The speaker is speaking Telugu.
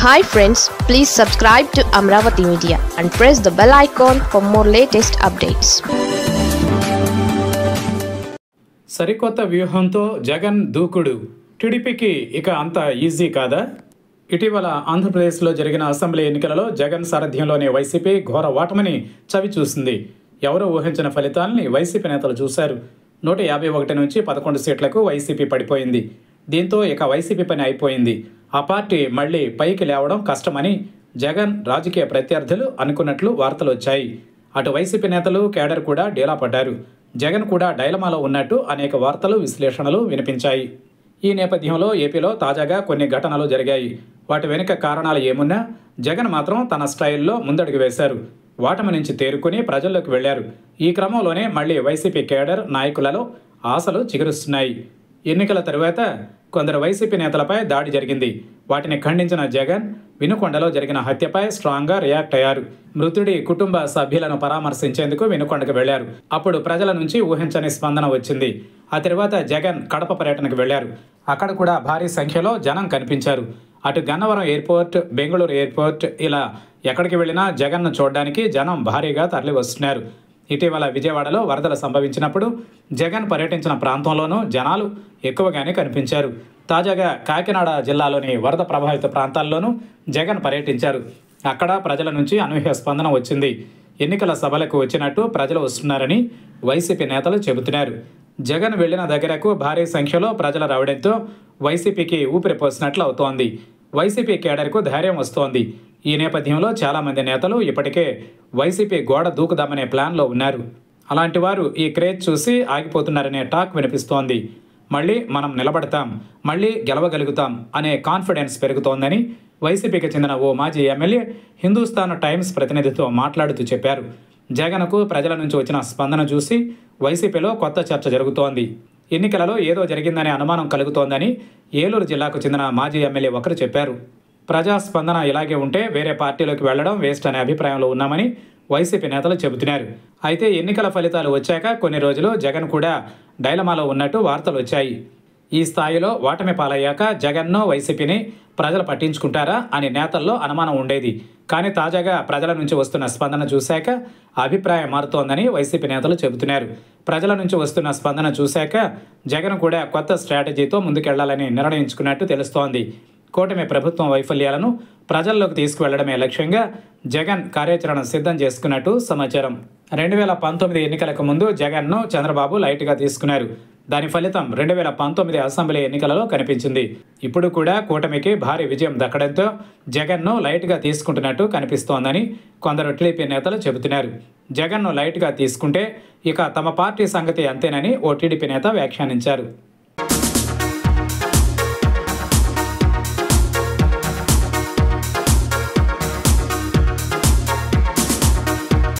Hi friends, please subscribe to Amravati Media and press the bell icon for more latest updates. సరికొత్త వ్యూహంతో జగన్ దూకుడు టీడీపీకి ఇక అంత ఈజీ కాదా? ఇటీవల ఆంధ్రప్రదేశ్లో జరిగిన అసెంబ్లీ ఎన్నికలలో జగన్ సారథ్యంలోని వైసీపీ ఘోర ఓటమిని చవి చూసింది. ఎవరూ ఊహించిన ఫలితాలని వైసీపీ నేతలు చూశారు. 151 నుంచి 11 సీట్లకు వైసీపీ పడిపోయింది. దీంతో ఇక వైసీపీ పని అయిపోయింది. ఆ పార్టీ మళ్లీ పైకి లేవడం కష్టమని జగన్ రాజకీయ ప్రత్యర్థులు అనుకున్నట్లు వార్తలు వచ్చాయి. అటు వైసీపీ నేతలు కేడర్ కూడా డీలా పడ్డారు. జగన్ కూడా డైలమాలో ఉన్నట్టు అనేక వార్తలు విశ్లేషణలు వినిపించాయి. ఈ నేపథ్యంలో ఏపీలో తాజాగా కొన్ని ఘటనలు జరిగాయి. వాటి వెనుక కారణాలు ఏమున్నా జగన్ మాత్రం తన స్టైల్లో ముందడుగు వేశారు. ఓటమి నుంచి తేరుకుని ప్రజల్లోకి వెళ్లారు. ఈ క్రమంలోనే మళ్లీ వైసీపీ కేడర్ నాయకులలో ఆశలు చిగురుస్తున్నాయి. ఎన్నికల తరువాత కొందరు వైసీపీ నేతలపై దాడి జరిగింది. వాటిని ఖండించిన జగన్ వినుకొండలో జరిగిన హత్యపై స్ట్రాంగ్గా రియాక్ట్ అయ్యారు. మృతుడి కుటుంబ సభ్యులను పరామర్శించేందుకు వినుకొండకు వెళ్లారు. అప్పుడు ప్రజల నుంచి ఊహించని స్పందన వచ్చింది. ఆ తర్వాత జగన్ కడప పర్యటనకు వెళ్లారు. అక్కడ కూడా భారీ సంఖ్యలో జనం కనిపించారు. అటు గన్నవరం ఎయిర్పోర్ట్, బెంగళూరు ఎయిర్పోర్ట్ ఇలా ఎక్కడికి వెళ్ళినా జగన్ను చూడడానికి జనం భారీగా తరలి వస్తున్నారు. ఇటీవల విజయవాడలో వరదలు సంభవించినప్పుడు జగన్ పర్యటించిన ప్రాంతంలోనూ జనాలు ఎక్కువగానే కనిపించారు. తాజాగా కాకినాడ జిల్లాలోని వరద ప్రభావిత ప్రాంతాల్లోనూ జగన్ పర్యటించారు. అక్కడ ప్రజల నుంచి అనూహ్య స్పందన వచ్చింది. ఎన్నికల సభలకు వచ్చినట్టు ప్రజలు వస్తున్నారని వైసీపీ నేతలు చెబుతున్నారు. జగన్ వెళ్లిన దగ్గరకు భారీ సంఖ్యలో ప్రజలు రావడంతో వైసీపీకి ఊపిరి పోసినట్లు అవుతోంది. వైసీపీ కేడర్కు ధైర్యం వస్తోంది. ఈ నేపథ్యంలో చాలామంది నేతలు ఇప్పటికే వైసీపీ గోడ దూకుదామనే ప్లాన్లో ఉన్నారు. అలాంటి వారు ఈ క్రేజ్ చూసి ఆగిపోతున్నారనే టాక్ వినిపిస్తోంది. మళ్ళీ మనం నిలబడతాం, మళ్ళీ గెలవగలుగుతాం అనే కాన్ఫిడెన్స్ పెరుగుతోందని వైసీపీకి చెందిన ఓ మాజీ ఎమ్మెల్యే హిందూస్థాన్ టైమ్స్ ప్రతినిధితో మాట్లాడుతూ చెప్పారు. జగన్కు ప్రజల నుంచి వచ్చిన స్పందన చూసి వైసీపీలో కొత్త చర్చ జరుగుతోంది. ఎన్నికలలో ఏదో జరిగిందనే అనుమానం కలుగుతోందని ఏలూరు జిల్లాకు చెందిన మాజీ ఎమ్మెల్యే ఒకరు చెప్పారు. ప్రజాస్పందన ఇలాగే ఉంటే వేరే పార్టీలోకి వెళ్లడం వేస్ట్ అనే అభిప్రాయంలో ఉన్నామని వైసీపీ నేతలు చెబుతున్నారు. అయితే ఎన్నికల ఫలితాలు వచ్చాక కొన్ని రోజులు జగన్ కూడా డైలమాలో ఉన్నట్టు వార్తలు వచ్చాయి. ఈ స్థాయిలో ఓటమి పాలయ్యాక జగన్ను వైసీపీని ప్రజలు పట్టించుకుంటారా అని నేతల్లో అనుమానం ఉండేది. కానీ తాజాగా ప్రజల నుంచి వస్తున్న స్పందన చూశాక అభిప్రాయం మారుతోందని వైసీపీ నేతలు చెబుతున్నారు. ప్రజల నుంచి వస్తున్న స్పందన చూశాక జగన్ కూడా కొత్త స్ట్రాటజీతో ముందుకెళ్లాలని నిర్ణయించుకున్నట్టు తెలుస్తోంది. కూటమి ప్రభుత్వం వైఫల్యాలను ప్రజల్లోకి తీసుకువెళ్లడమే లక్ష్యంగా జగన్ కార్యాచరణ సిద్ధం చేసుకున్నట్టు సమాచారం. 2019 ఎన్నికలకు ముందు జగన్ను చంద్రబాబు లైట్గా తీసుకున్నారు. దాని ఫలితం 2019 అసెంబ్లీ ఎన్నికలలో కనిపించింది. ఇప్పుడు కూడా కూటమికి భారీ విజయం దక్కడంతో జగన్ను లైట్గా తీసుకుంటున్నట్టు కనిపిస్తోందని కొందరు టీడీపీ నేతలు చెబుతున్నారు. జగన్ను లైట్గా తీసుకుంటే ఇక తమ పార్టీ సంగతి అంతేనని ఓ టీడీపీ నేత వ్యాఖ్యానించారు.